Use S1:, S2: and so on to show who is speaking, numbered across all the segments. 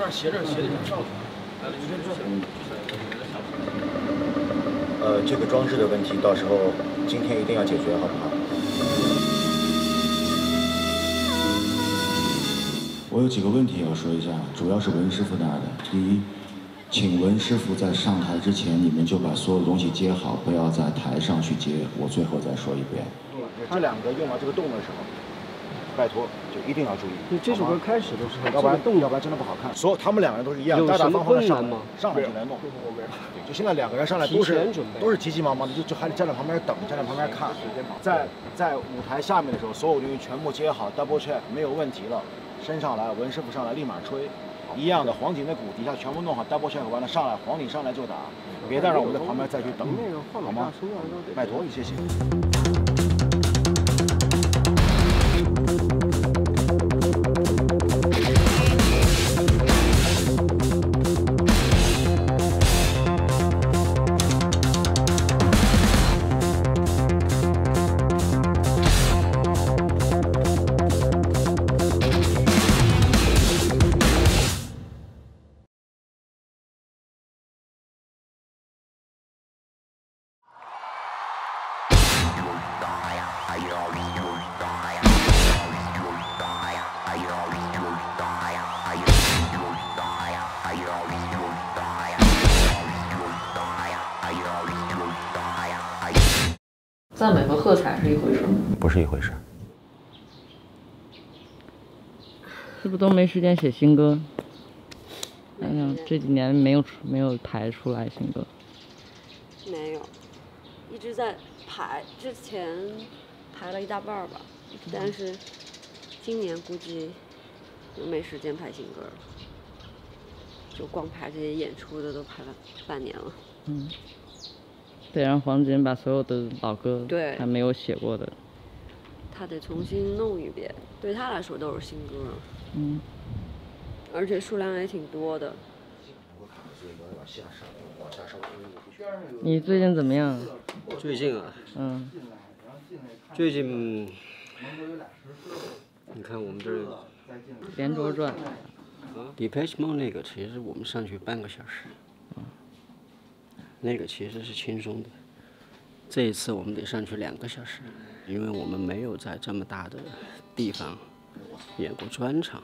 S1: 儿斜着斜着照。
S2: 这个装置的问题，到时候今天一定要解决，好不好？我有几个问题要说一下，主要是文师傅那儿的。第一，请文师傅在上台之前，你们就把所有东西接好，不要在台上去接。我最后再说一遍。这两个用到这个洞的时候，拜托就一定要注意。
S3: 对，这首歌开始的时候，
S2: 要不然真的不好看。所有他们两个人都是一样，大大方方的上来就来弄。就现在两个人上来都是急急忙忙的，就还得站在旁边等，站在旁边看。在舞台下面的时候，所有东西全部接好 ，double check 没有问题了，升上来，文师傅上来立马吹。一样的，黄景的鼓底下全部弄好 ，double check 完了上来，黄景上来就打，别再让我们在旁边再去等，好吗？拜托，谢谢。
S4: 赞美和喝彩是一回事吗？
S2: 不是一回事。
S4: 是不是都没时间写新歌？这几年没有排出来新歌。
S5: 没有，一直在排，之前排了一大半吧，但是今年估计没时间排新歌了，就光排这些演出的都排了半年了。
S4: 得让黄景把所有的老歌，
S5: 对，
S4: 他没有写过的，
S5: 他得重新弄一遍，对他来说都是新歌。而且数量也挺多的。
S4: 你最近怎么样？
S3: 最近啊，最近，你看我们这儿
S4: 连轴转。
S3: Depeche Mode 那个其实我们上去半个小时。那个其实是轻松的，这一次我们得上去2个小时，因为我们没有在这么大的地方演过专场，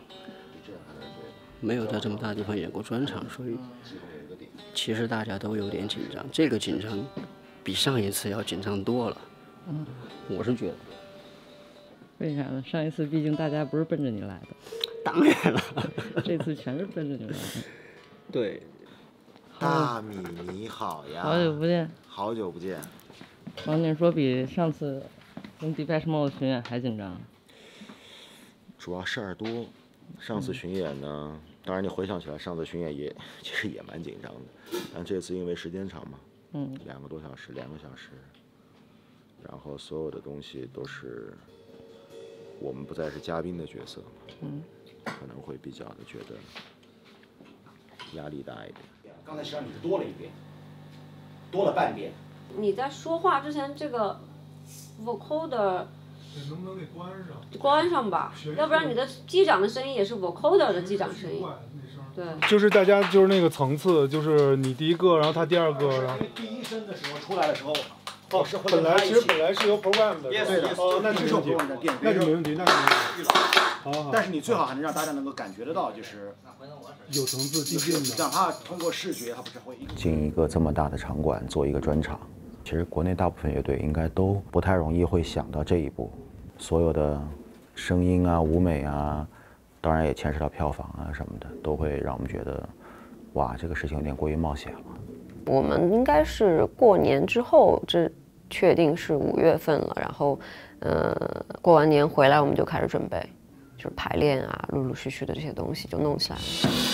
S3: 所以其实大家都有点紧张。这个紧张比上一次要紧张多了，我是觉得。
S4: 为啥呢？上一次毕竟大家不是奔着你来的。
S3: 当然了，
S4: 这次全是奔着你来的。
S3: 对。
S2: 大米你好呀！
S4: 好久不见。
S2: 好久不见。
S4: 黄景说比上次跟 Depeche Mode 巡演还紧张。
S2: 主要事儿多。上次巡演呢，当然你回想起来，上次巡演其实也蛮紧张的，但这次因为时间长嘛，2个多小时，2个小时，然后所有的东西都是我们不再是嘉宾的角色嘛，可能会比较的觉得压力大一点。刚才实际上你是多了一遍，多了半遍。
S5: 你在说话之前，这个 vocoder
S6: 能不能给关上？
S5: 关上吧，要不然你的机长的声音也是 vocoder 的机长声音。对。
S6: 就是大家就是那个层次，就是你第一个，然后他第二个，然后。
S2: 第一声的时候出来的时候，
S6: 本来是有 program 的。
S2: 对的。
S6: 那是没问题。那就没问题。好。
S2: 但是你最好还能让大家能够感觉得到，就是
S6: 有层次递进的。
S2: 哪怕通过视觉，它不是会进一个这么大的场馆做一个专场。其实国内大部分乐队应该都不太容易会想到这一步，所有的声音啊、舞美啊，当然也牵涉到票房啊什么的，都会让我们觉得，哇，这个事情有点过于冒险了。
S5: 我们应该是过年之后，这确定是5月份了，然后，过完年回来我们就开始准备，就是排练啊，陆陆续续的这些东西就弄起来了。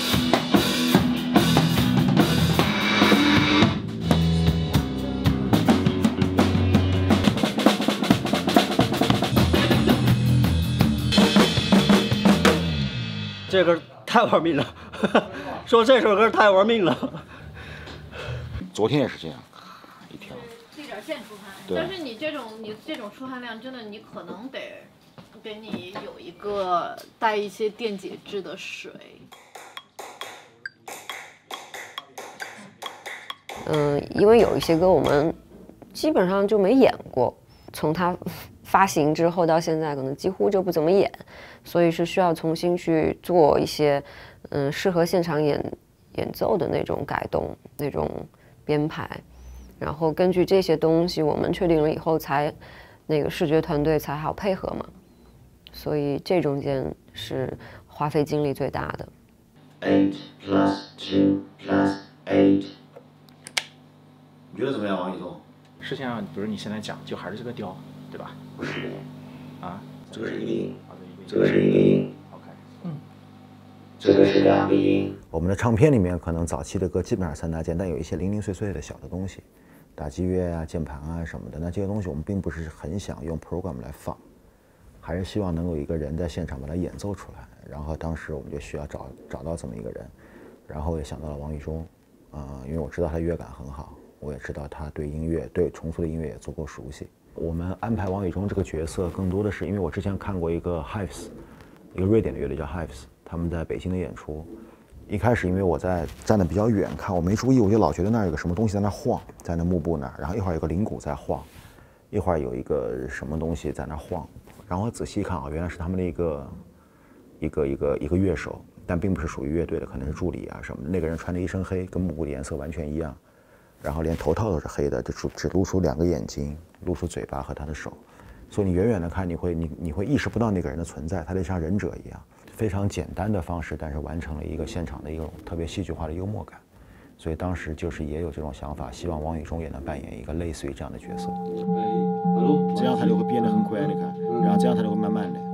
S3: 这歌太玩命了，说这首歌太玩命了。
S2: 昨天也是这样，一条。
S7: 这点线出汗，但是你这种出汗量，真的你可能得给你有一个带一些电解质的水。
S5: 因为有一些歌我们基本上就没演过，从它发行之后到现在可能几乎就不怎么演，所以是需要重新去做一些适合现场演奏的那种改动、那种编排，然后根据这些东西我们确定了以后才那个视觉团队才好配合嘛，所以这中间是花费精力最大的。
S2: 8 + 2 + 8，你觉得怎么样，王宇东？
S1: 实际上，比如你现在讲，就还是这个调，对吧？
S2: 不是，
S1: 啊，
S2: 这个是一个音，
S1: 好的一个
S2: 这个是一个音
S1: OK，
S2: 这个是2个音。
S8: 我们的唱片里面可能早期的歌基本上3大件，但有一些零零碎碎的小的东西，打击乐啊、键盘啊什么的。那这些东西我们并不是很想用 program 来放，还是希望能有一个人在现场把它演奏出来。然后当时我们就需要找到这么一个人，然后也想到了王宇中，因为我知道他乐感很好，我也知道他对音乐、对重塑的音乐也足够熟悉。我们安排王宇中这个角色，更多的是因为我之前看过一个 Hives， 一个瑞典的乐队叫 Hives， 他们在北京的演出。一开始因为我在站得比较远看，我没注意，我就老觉得那儿有个什么东西在那晃，在那幕布那儿，然后一会儿有个铃鼓在晃，一会儿有一个什么东西在那晃，然后我仔细看啊，原来是他们的一个乐手，但并不是属于乐队的，可能是助理啊什么的。那个人穿着一身黑，跟幕布的颜色完全一样，然后连头套都是黑的，就只露出2个眼睛，露出嘴巴和他的手，所以你远远的看，你会意识不到那个人的存在，他就像忍者一样，非常简单的方式，但是完成了一个现场的一种特别戏剧化的幽默感。所以当时就是也有这种想法，希望王宇中也能扮演一个类似于这样的角色。
S2: 这样它就会变得很快，你看，然后这样它就会慢慢的。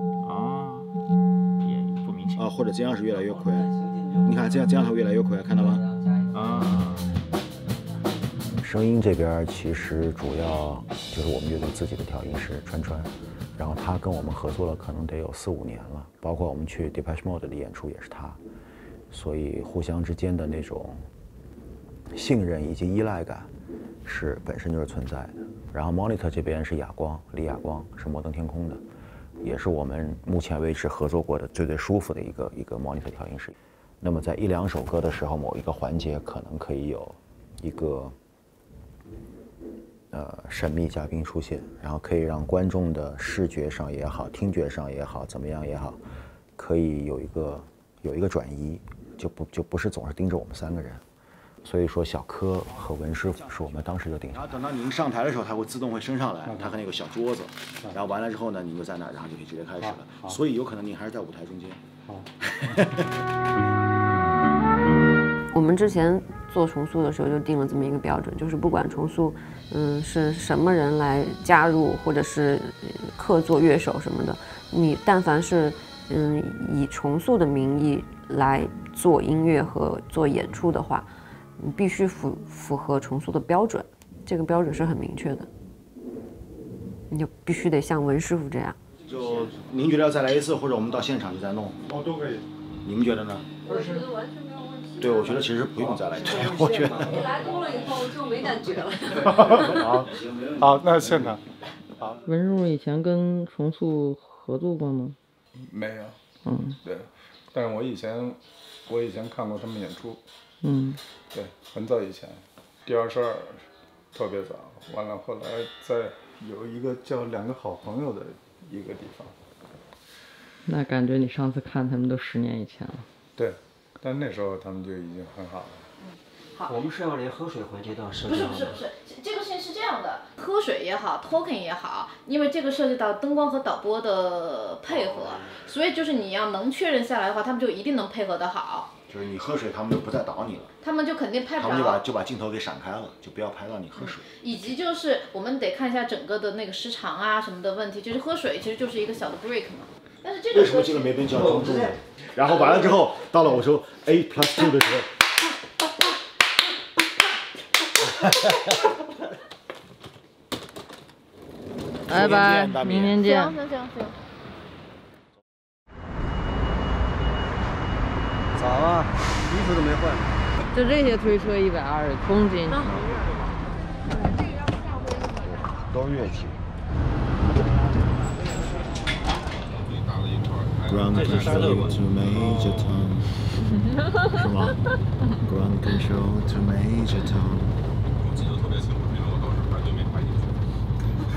S1: 也不明显。
S2: 或者这样是越来越快，你看这样它会越来越快，看到吗？
S8: 声音这边其实主要就是我们乐队自己的调音师川川，然后他跟我们合作了可能得有4、5年了，包括我们去 Depeche Mode 的演出也是他，所以互相之间的那种信任以及依赖感是本身就是存在的。然后 Monitor 这边是李亚光是摩登天空的，也是我们目前为止合作过的最舒服的一个 Monitor 调音师。那么在1、2首歌的时候，某一个环节可能可以有一个神秘嘉宾出现，然后可以让观众的视觉上也好、听觉上也好、怎么样也好，可以有一个转移，就不是总是盯着我们3个人。所以说，小柯和文师傅是我们当时就定下来。
S2: 然后等到您上台的时候，它会自动会升上来，它和那个小桌子，然后完了之后呢，您就在那儿，然后就可以直接开始了。所以有可能您还是在舞台中间。
S5: 我们之前做重塑的时候就定了这么一个标准，就是不管重塑，是什么人来加入，或者是客座乐手什么的，你但凡是以重塑的名义来做音乐和做演出的话，你必须符合重塑的标准，这个标准是很明确的，你就必须得像文师傅这样。
S2: 就您觉得要再来一次，或者我们到现场就再弄？
S6: 都可以。
S2: 你们觉得呢？
S5: 我觉得完全没有问题。
S2: 对，我觉得其实不用再来。对，我觉得。
S5: 你来多了以后就没感觉了。
S6: 好，那现场。好。
S4: 文师傅以前跟重塑合作过吗？
S9: 没有。对，但是我以前看过他们演出。对，很早以前，第22特别早，完了后来在有一个叫2个好朋友的一个地方。
S4: 那感觉你上次看他们都10年以前了。
S9: 对，但那时候他们就已经很好了。
S3: 好，我们是要连喝水环节都要设计好吗？
S7: 不是，这个事情是这样的，喝水也好 ，talking 也好，因为这个涉及到灯光和导播的配合，所以就是你要能确认下来的话，他们就一定能配合得好。
S2: 就是你喝水，他们就不再导你了。
S7: 他们就肯定拍不着。
S2: 他们就把镜头给闪开了，就不要拍到你喝水。
S7: 以及就是我们得看一下整个的那个时长啊什么的问题，就是喝水其实就是一个小的 break 嘛。但是这个
S2: 为什么这个没边叫庄重呢？然后完了之后，到了我说 8 + 2的时候。
S4: 拜拜，明天见。
S7: 行。
S3: 早啊，衣服都没换。
S4: 就这些推车120公斤。
S2: 都是乐器。Ground control to Major Tom， 是吗？ Ground control to Major Tom。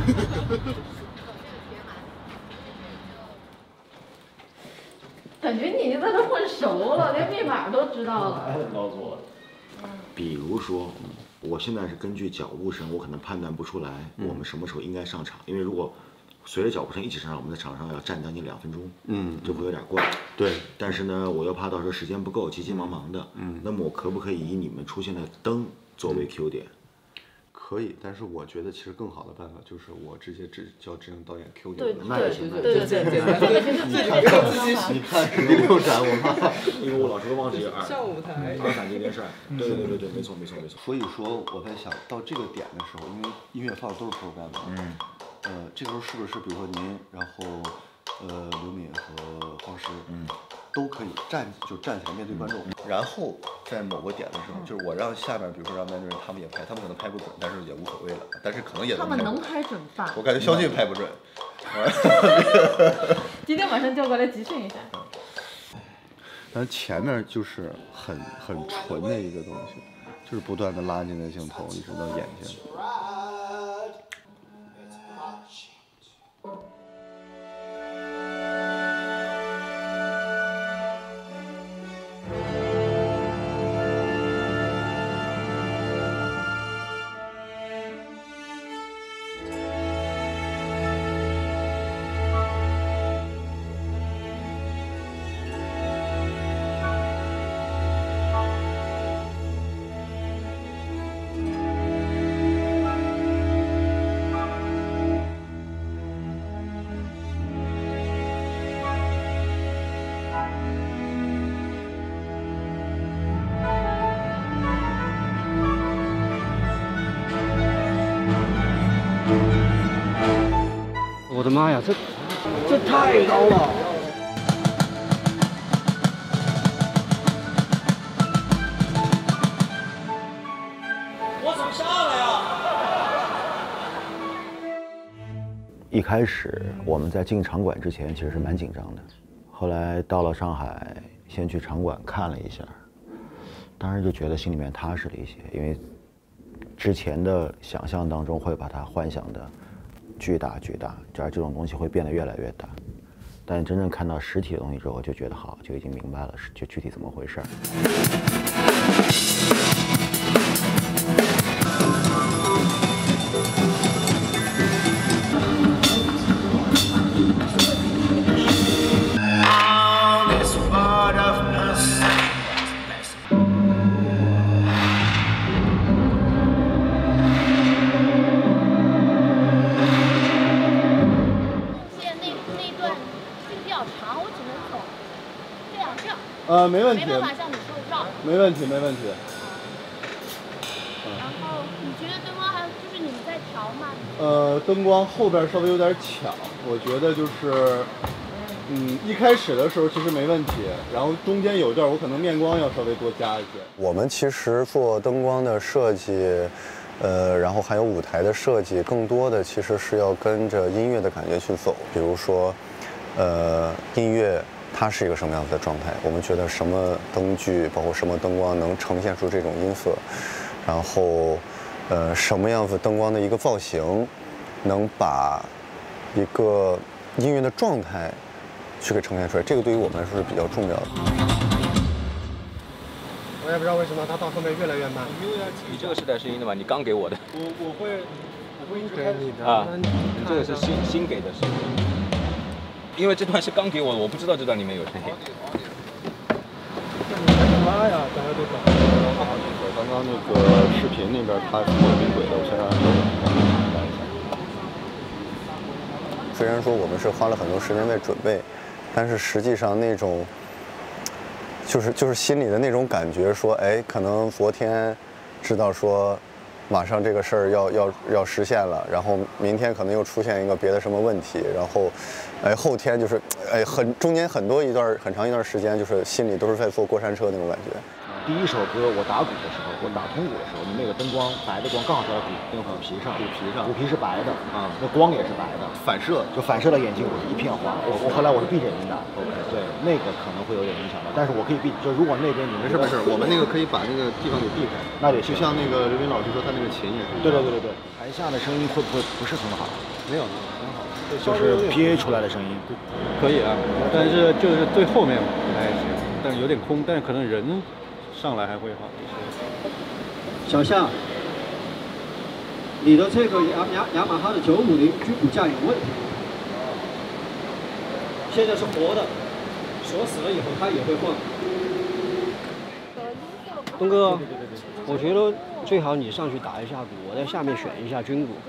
S7: 感觉你已经在这混熟了，连密码都知道了。
S1: 告诉我。
S2: 比如说，我现在是根据脚步声，我可能判断不出来我们什么时候应该上场，因为如果随着脚步声一起上场，我们在场上要站将近2分钟，这会有点怪。
S10: 对。
S2: 但是呢，我又怕到时候时间不够，急急忙忙的，那么我可不可以以你们出现的灯作为 Q 点？
S10: 可以，但是我觉得其实更好的办法就是我直接叫执行导演 Q 点。
S7: 对
S2: 那也行。
S7: 对，
S10: 你看是第6展，我怕，
S2: 因为我老是忘记
S11: 上舞台
S2: 2展这件事儿。对，没错。
S10: 所以说我在想到这个点的时候，因为音乐放的都是 program 嘛，这个时候是不是比如说您，然后刘敏和黄石，都可以站起来面对观众，然后在某个点的时候，就是我让下面，比如说让班主任他们也拍，他们可能拍不准，但是也无所谓了，但是可能也
S7: 他们能拍准吧？
S10: 我感觉肖迅拍不准。
S7: 今天晚上叫过来集训一下。
S10: 但前面就是很纯的一个东西，就是不断的拉近的镜头，一直到眼睛。
S3: 我的妈呀，这太高了！
S1: 我怎么下来呀？
S8: 一开始我们在进场馆之前其实是蛮紧张的，后来到了上海，先去场馆看了一下，当时就觉得心里面踏实了一些，因为之前的想象当中会把它幻想的巨大，这种东西会变得越来越大。但真正看到实体的东西之后，就觉得好，就已经明白了就具体怎么回事儿。
S10: 没问题，
S7: 没办法向你说绕。
S10: 没问题。
S7: 然后你觉得灯光还就是你们在调吗？
S10: 灯光后边稍微有点抢，我觉得就是，一开始的时候其实没问题，然后中间有一段我可能面光要稍微多加一些。我们其实做灯光的设计，然后还有舞台的设计，更多的其实是要跟着音乐的感觉去走，比如说，音乐。它是一个什么样子的状态？我们觉得什么灯具，包括什么灯光能呈现出这种音色，然后，什么样子灯光的一个造型，能把一个音乐的状态去给呈现出来，这个对于我们来说是比较重要的。
S11: 我也不知道为什么它到后面越来越慢。
S1: 你这个是带声音的吗？你刚给我的。
S11: 我会一直开你的
S1: 啊，你这个是新给的声音。因为这段是刚给我的，我不知道这段里面有声音。
S11: 妈呀，大家都懂。
S10: 刚刚那个视频那边他是有音轨的，我先让他调整。虽然说我们是花了很多时间在准备，但是实际上那种，就是心里的那种感觉，说，哎，可能昨天知道说。马上这个事儿要实现了，然后明天可能又出现一个别的什么问题，然后，后天就是，中间很长一段时间，就是心里都是在坐过山车那种感觉。
S2: 第一首歌我打鼓的时候，我打通鼓的时候，你那个灯光白的光刚好照在那个鼓皮上，鼓皮是白的啊，那光也是白的，反射到眼睛里一片黄。我后来我是闭着眼睛打 ，OK， 对，那个可能会有点影响到，但是我可以闭，就如果那边你们
S10: 没事，我们那个可以把那个地方给避开，
S2: 那也
S10: 就像那个刘斌老师说他那个琴也是。
S2: 对，台下的声音会不会不是很好？
S10: 没有，很好，
S2: 就是 PA 出来的声音，
S10: 可以啊，但是就是最后面不太行，但是有点空，但是可能人上来还会好一些。
S12: 小夏，你的这个雅马哈的950军鼓架有问题，现在是活的，锁死了以后它也会晃。东哥，我觉得最好你上去打一下鼓，我在下面选一下军鼓。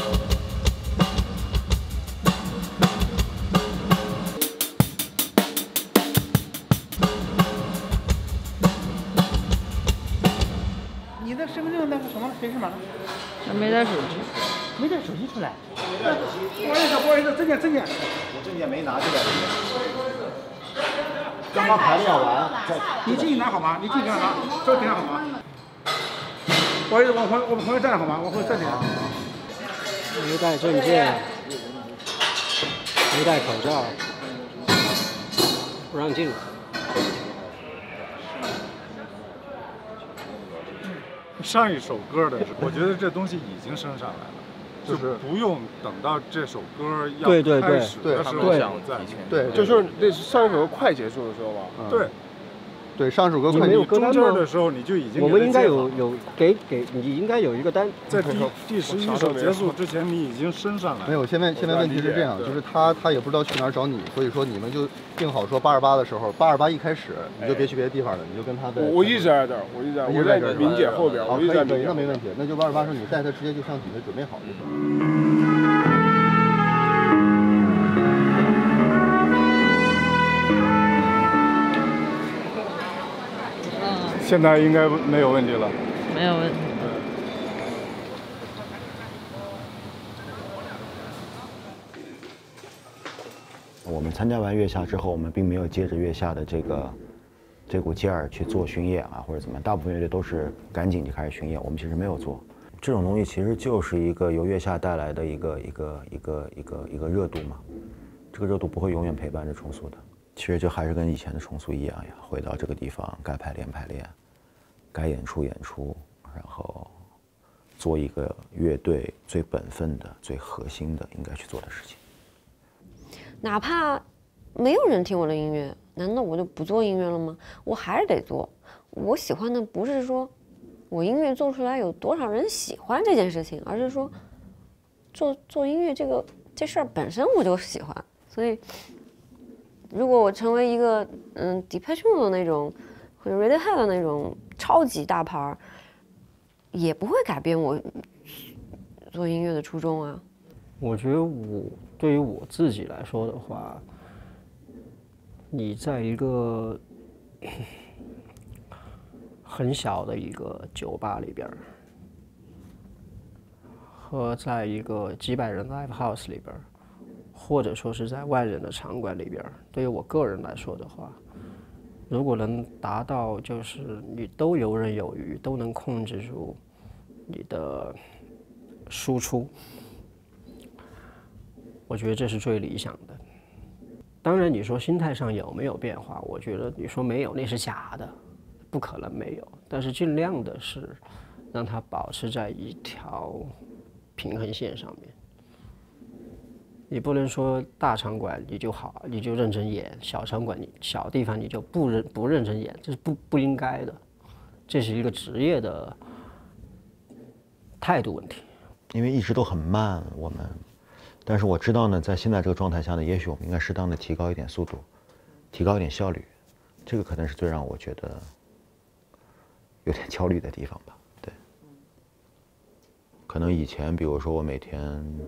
S13: 你的身份证那个什么显示码呢？
S4: 他没带手机，
S13: 没带手机出来。不好意思，证件。
S2: 我证件没拿出来。刚刚排练完，
S13: 你进去拿好吗？你进去拿，这个点好吗？不好意思，我朋友站着好吗？我朋友站起来。
S12: 没带证件，没戴口罩，不让进。
S9: 上一首歌的时候，我觉得这东西已经升上来了，就是不用等到这首歌要开始的时候想再。
S11: 对，就是那上一首歌快结束的时候吧。
S10: 对，上首歌
S12: 快结束
S9: 中间的时候你就已经。
S12: 我们应该有给你应该有一个单，
S9: 在第11首结束之前，你已经升上来了。
S10: 没有，现在问题是这样，就是他也不知道去哪儿找你，所以说你们就定好说828的时候，828一开始你就别去别的地方了，你就跟他在。
S11: 我一直在这儿，我在明姐后边，我一直在。
S10: 对，那没问题，那就828时候你带他直接就上底下准备好就行。
S9: 现在应该没有问题了。
S4: 没有问题。
S8: 我们参加完月下之后，我们并没有接着月下的这股劲儿去做巡演啊，或者怎么样。大部分乐队都是赶紧就开始巡演，我们其实没有做。这种东西其实就是一个由月下带来的一个热度嘛。这个热度不会永远陪伴着重塑的。其实就还是跟以前的重塑一样呀，回到这个地方，该排练排练，该演出演出，然后做一个乐队最本分的、最核心的应该去做的事情。
S5: 哪怕没有人听我的音乐，难道我就不做音乐了吗？我还是得做。我喜欢的不是说我音乐做出来有多少人喜欢这件事情，而是说做音乐这事儿本身我就喜欢。所以如果我成为一个Depeche Mode 的那种或者 Radiohead 的那种超级大牌，也不会改变我做音乐的初衷啊。
S12: 我觉得对于我自己来说的话，你在一个很小的一个酒吧里边，和在一个几百人 live house 里边，或者说是在万人的场馆里边，对于我个人来说的话，如果能达到就是你都游刃有余，都能控制住你的输出，我觉得这是最理想的。当然你说心态上有没有变化，我觉得你说没有那是假的，不可能没有，但是尽量的是让它保持在一条平衡线上面。你不能说大场馆你就好，你就认真演，小场馆小地方你就不认真演，这是不应该的，这是一个职业的态度问题。
S8: 因为一直都很慢，我们，但是我知道呢，在现在这个状态下呢，也许我们应该适当的提高一点速度，提高一点效率，这个可能是最让我觉得有点焦虑的地方吧。对，可能以前比如说我每天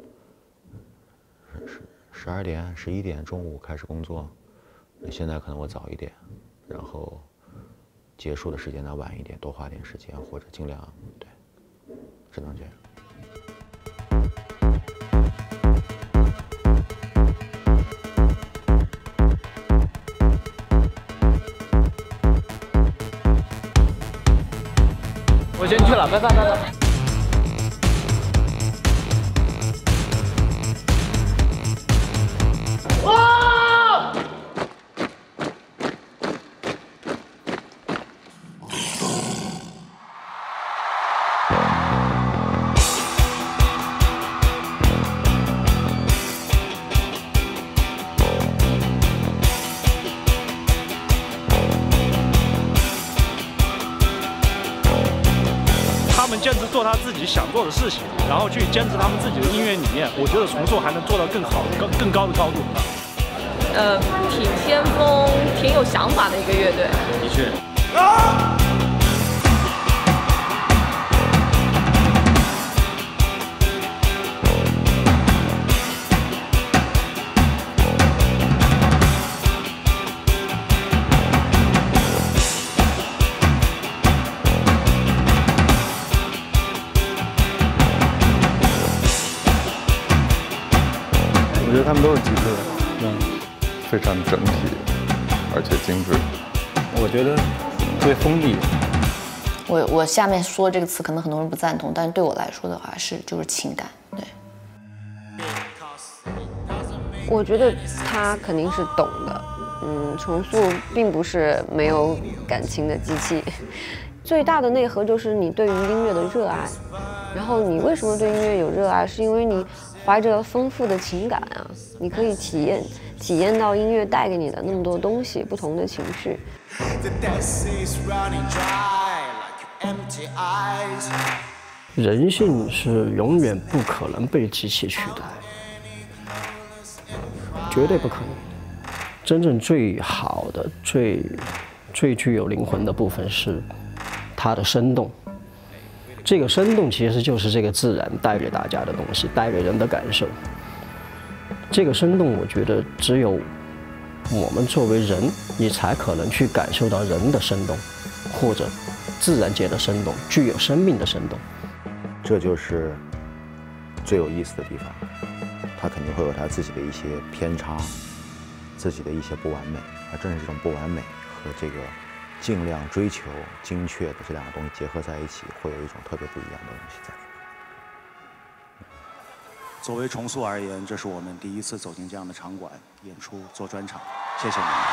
S8: 12点、11点中午开始工作，现在可能我早一点，然后结束的时间呢晚一点，多花点时间，或者尽量对，只能这样。
S1: 我先去了，拜拜拜拜。
S13: 哇！
S14: 坚持做他自己想做的事情，然后去坚持他们自己的音乐理念，我觉得重塑还能做到更好、更高的高度。
S15: 挺先锋、挺有想法的一个乐队。
S1: 的确。
S9: 我觉得他们都是极致的，非常整体，而且精致。
S16: 我觉得最锋利。
S17: 我下面说这个词，可能很多人不赞同，但是对我来说的话就是情感。对，
S5: 我觉得他肯定是懂的。重塑并不是没有感情的机器，最大的内核就是你对于音乐的热爱。然后你为什么对音乐有热爱？是因为你怀着丰富的情感啊，你可以体验到音乐带给你的那么多东西，不同的情绪。
S12: 人性是永远不可能被机器取代，绝对不可能。真正最好的、最具有灵魂的部分是它的生动。这个生动其实就是这个自然带给大家的东西，带给人的感受。这个生动，我觉得只有我们作为人，你才可能去感受到人的生动，或者自然界的生动，具有生命的生动。
S8: 这就是最有意思的地方，它肯定会有它自己的一些偏差，自己的一些不完美，而正是这种不完美和这个尽量追求精确的这两个东西结合在一起，会有一种特别不一样的东西在。
S18: 作为重塑而言，这是我们第一次走进这样的场馆演出做专场，谢谢你们。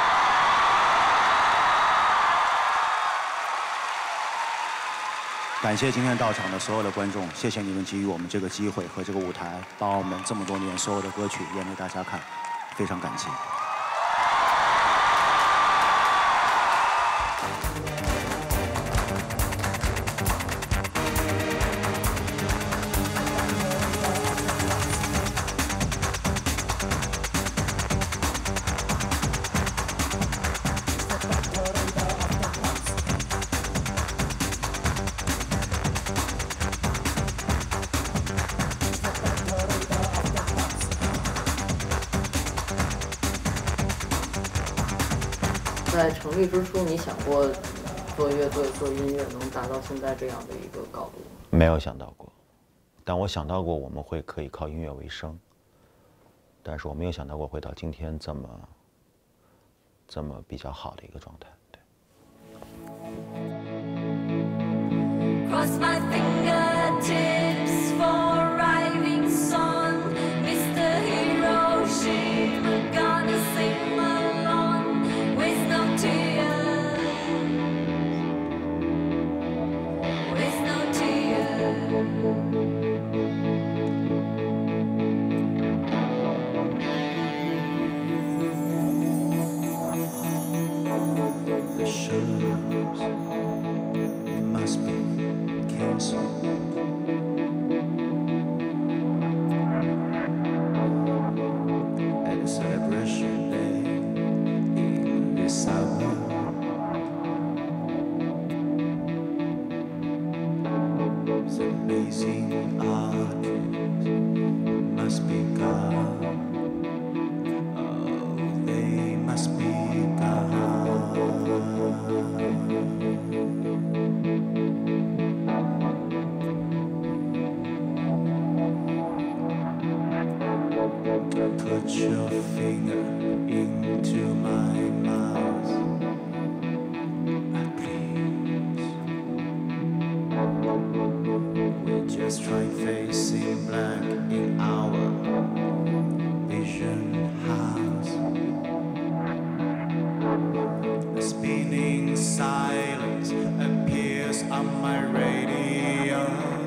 S18: 感谢今天到场的所有的观众，谢谢你们给予我们这个机会和这个舞台，把我们这么多年所有的歌曲演给大家看，非常感谢。
S4: 在成立之初，你想过做乐队、做音乐能达到现在这样的一个高度？
S8: 没有想到过，但我想到过我们可以靠音乐为生，但是我没有想到过会到今天这么比较好的一个状态。
S19: Cross my fingertips for rising sun, Mr. Hiroshima, gonna sing along with no tears, with no tears. The shows must be canceled. At a celebration day in this hour, the amazing art must be gone. Oh, they must be gone. Put your finger into my mouth, please. We're just trying facing black in our vision house. A spinning silence appears on my radio.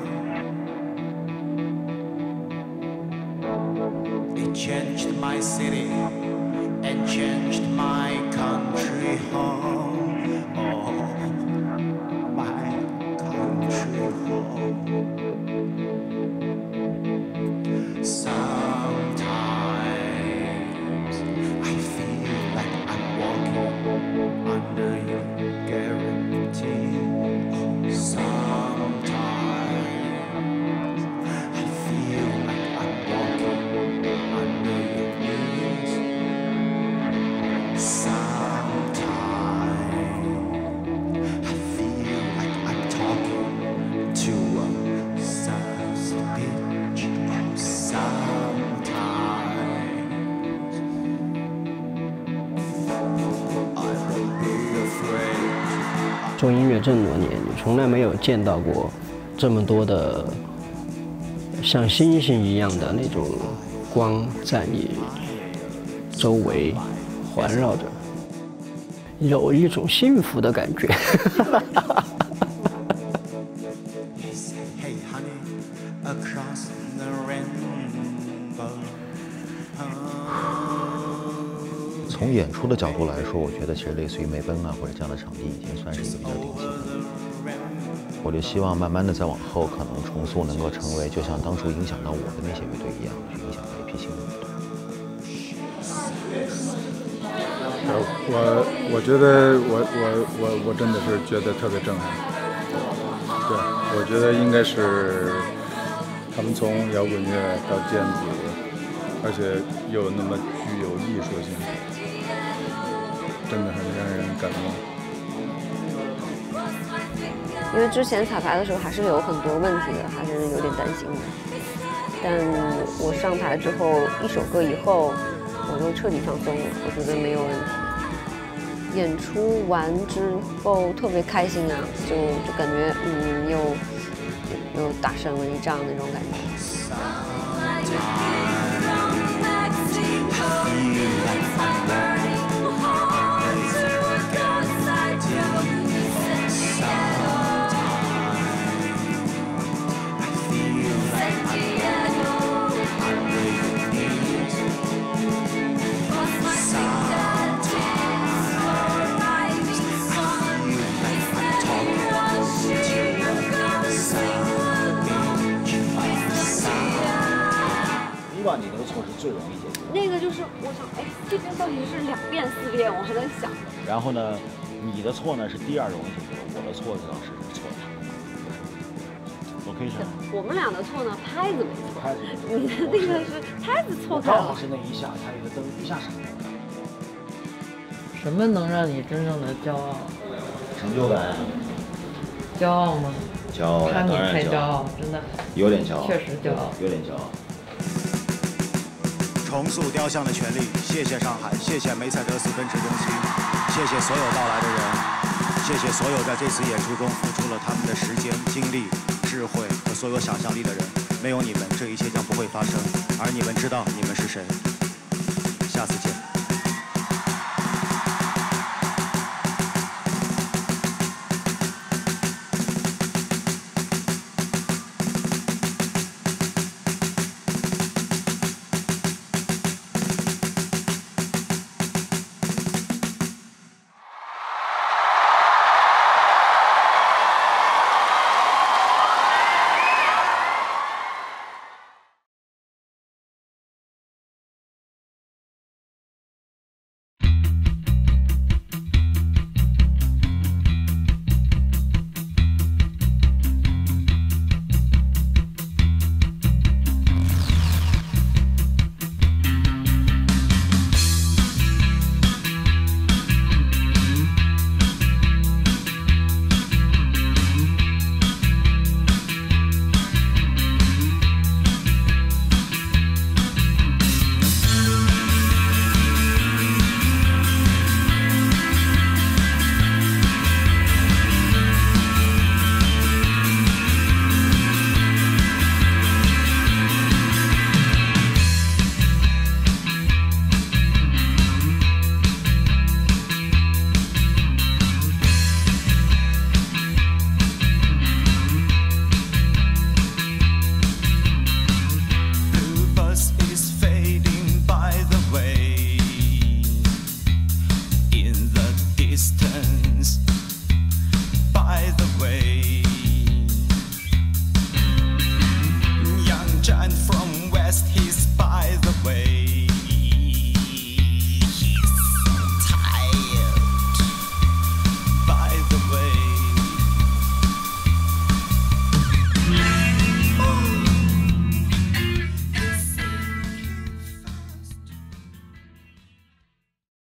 S19: It changed my city and changed my country home. Oh, my country home. under your guarantee. Sometimes I feel like I'm walking under your knees. Sometimes I feel like I'm talking to a sassy bitch. Sometimes I will be afraid.
S12: 做音乐这么多年，你从来没有见到过这么多的像星星一样的那种光在你周围环绕着，有一种幸福的感觉。
S19: Hey honey, across the rainbow.
S8: 从演出的角度来说，我觉得其实类似于梅奔啊或者这样的场地，已经算是一个比较顶级的。我就希望慢慢的再往后，可能重塑能够成为就像当初影响到我的那些乐队一样，去影响到一批新的乐队。
S9: 我觉得我真的是觉得特别震撼。对，我觉得应该是他们从摇滚乐到电子，而且又那么具有艺术性，真的很让人感动。
S5: 因为之前彩排的时候还是有很多问题的，还是有点担心的。但我上台之后1首歌以后，我就彻底放松了，我觉得没有问题。演出完之后特别开心啊，就感觉又打胜了一仗那种感觉。
S2: 你那个错是最容易解决的。
S5: 那个就是我想，哎，这边到底是2遍4遍，我还在想。
S2: 然后呢，你的错呢是第2容易解决的，我的错当时是错的。location。
S5: 我们俩的错呢，拍子没错。
S2: 拍子没错。
S5: 你的那个是拍子错开了。
S2: 刚好是那一下，它有个灯一下闪了。
S4: 什么能让你真正的骄傲？
S2: 成就感。
S4: 骄傲吗？
S2: 骄傲，
S4: 看你太骄傲，真的。
S2: 有点骄傲。
S4: 确实骄傲。
S2: 有点骄傲。
S18: 重塑雕像的权利，谢谢上海，谢谢梅赛德斯奔驰中心，谢谢所有到来的人，谢谢所有在这次演出中付出了他们的时间、精力、智慧和所有想象力的人。没有你们，这一切将不会发生。而你们知道你们是谁。下次见。